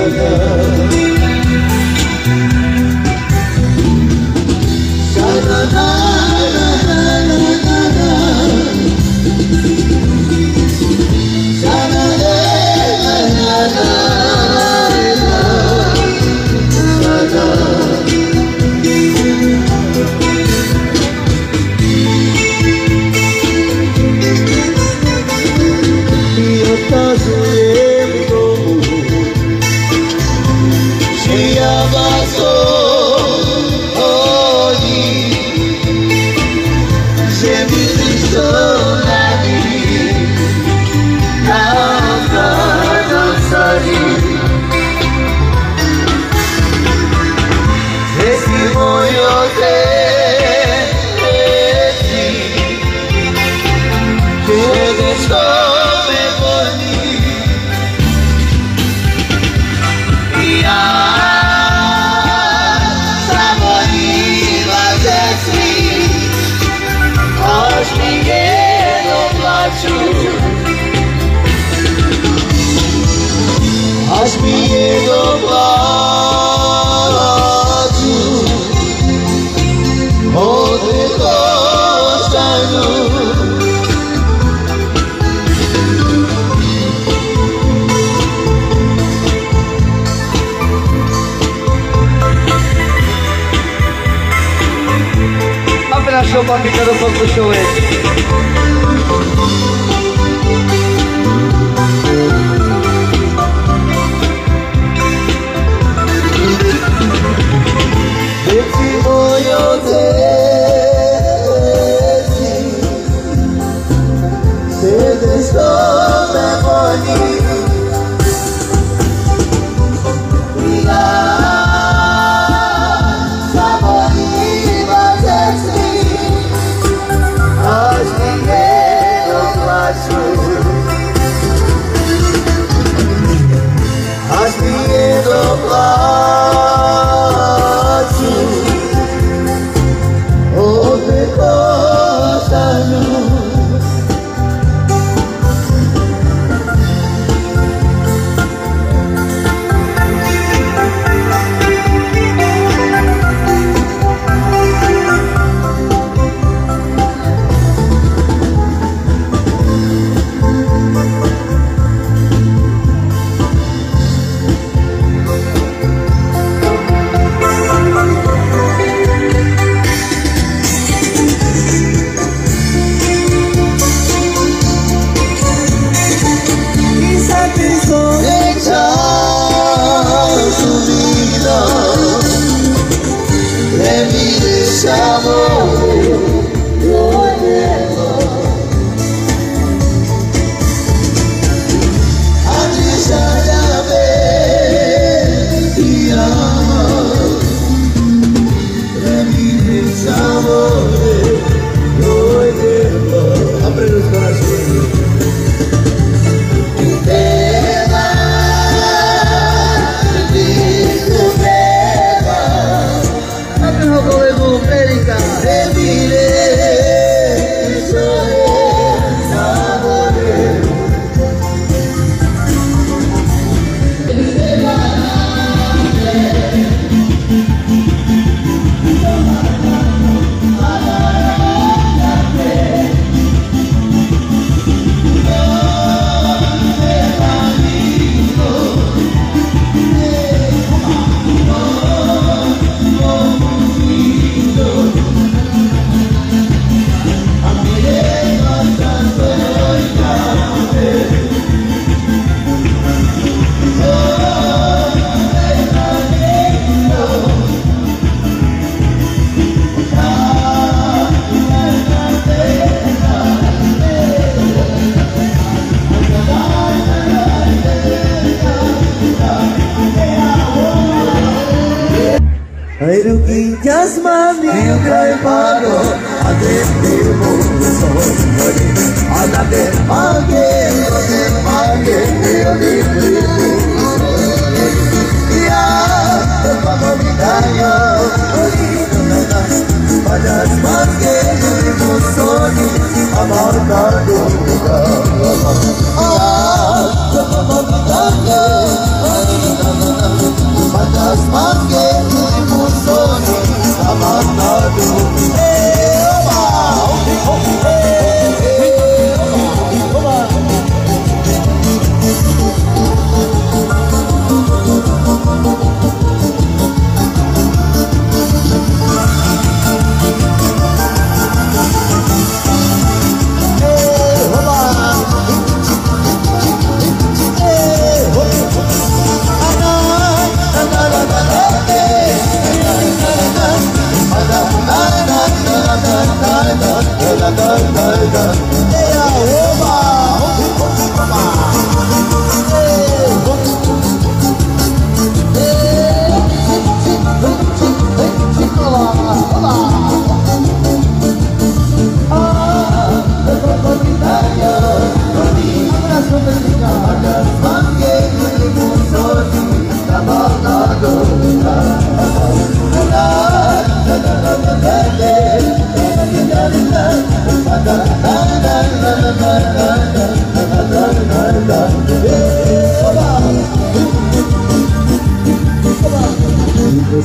Aż mi nie dopadł od koszanu. Apenas sopa picado por Kościołek. Pero que jasma meu caipado ade mo soñore alade mage meu livro ya vamos vidayo olino nanas padas mage mo soñi amargado vamos vidayo olino nanas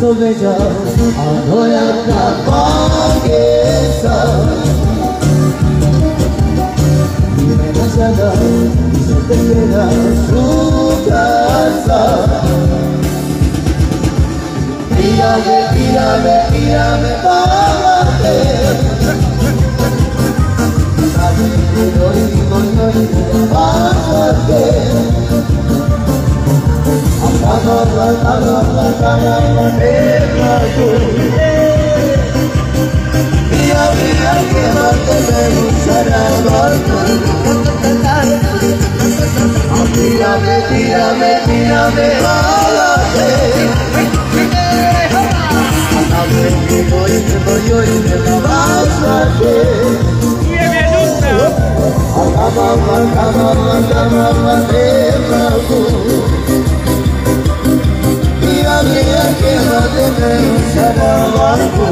bella, ahora cabeza. Dime más allá, se te queda su casa. Tírame, tírame, tírame para ver. Voy, vas a ver. Mira que más te me gustará el barco. Tírame, tírame, tírame, bálate. A ver que voy, me vas a hacer. Acaba, te mago. Mira que más te me gustará el barco.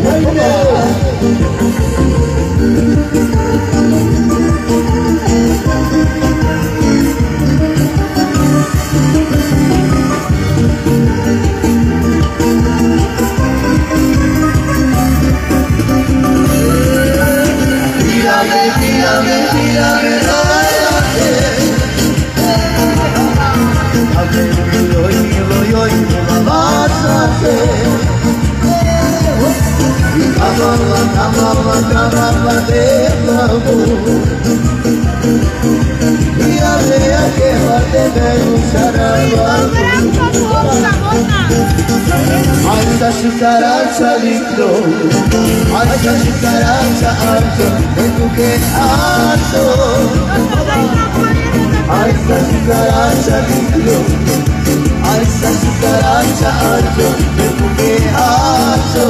Tírame, bálate. A ver que voy, me vas a hacer. Acaba, te mago. Mira que más te me gustará el barco. Alza su caracha lindo, alza su caracha alto, en tu que alto. Alza su caracha lindo, alza su caracha alto, en tu que alto.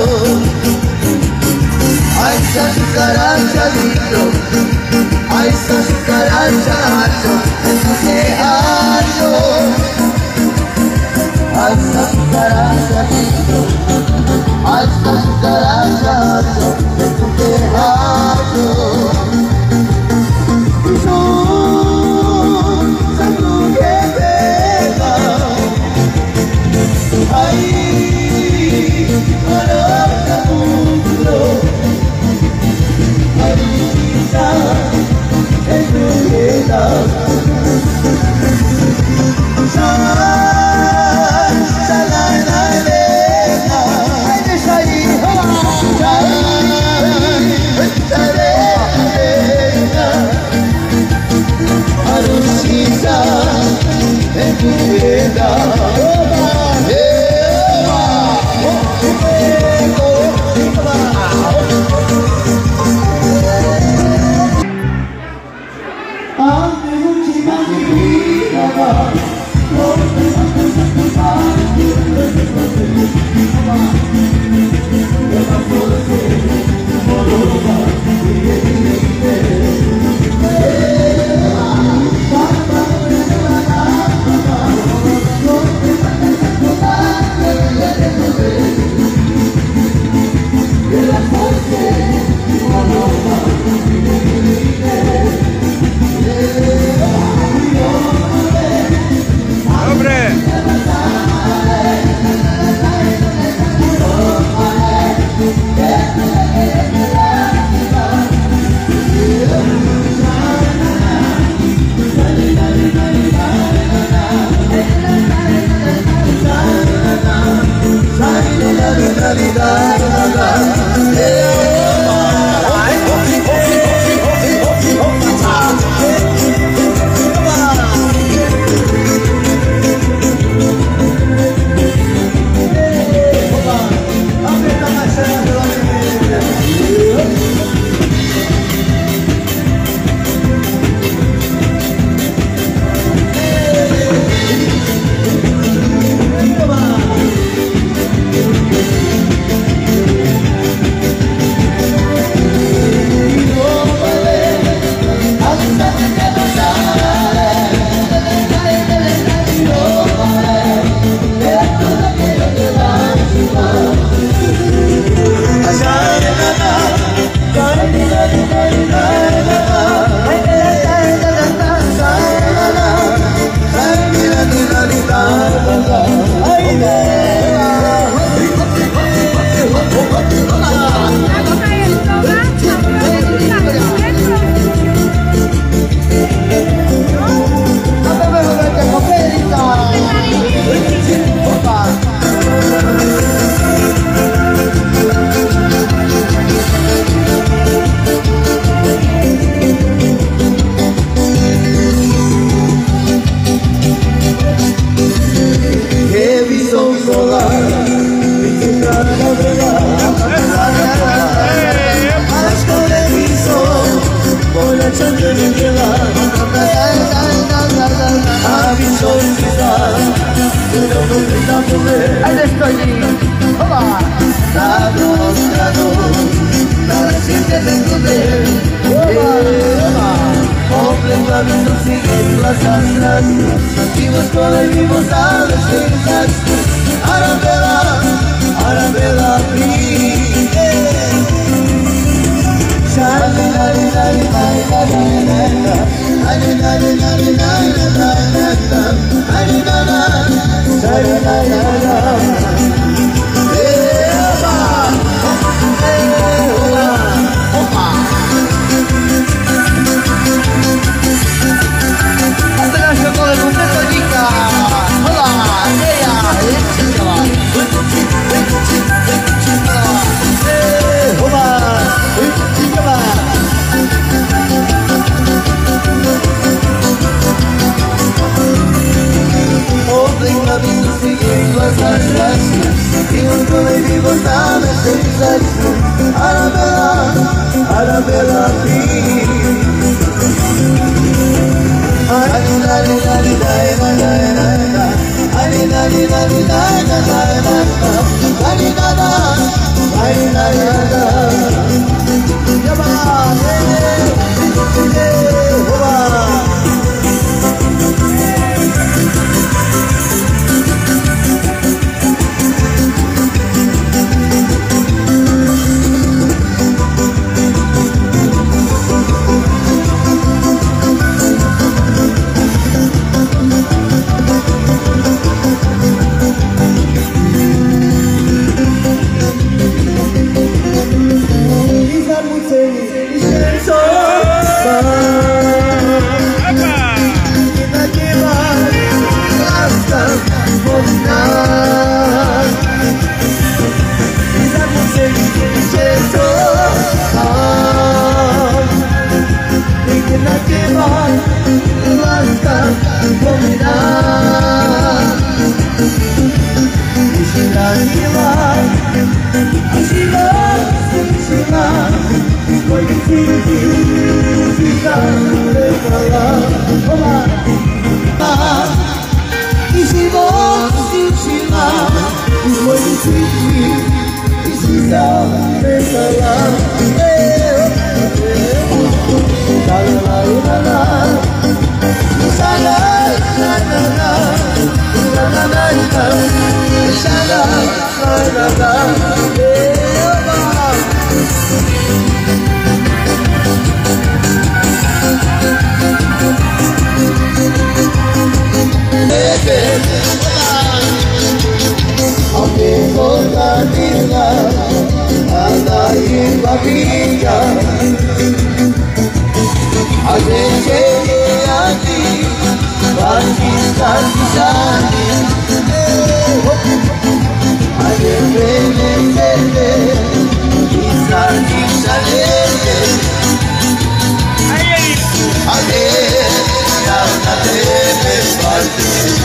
Alza su caracha lindo, alza su caracha alto, en tu que alto. Alza su caracha lindo, alza su caracha alto, en tu teatro. Tú que pega, ahí conozca mundo, ahí está en tu piedad. sonrolar bütün aşk olemizo böyle çöndürüyorlar abi çok güzel Ahí estoy. Hola. Nada siente de poder completamente siguen las astras vivos vivos a las fechas Arabella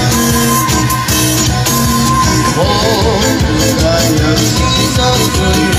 Oh,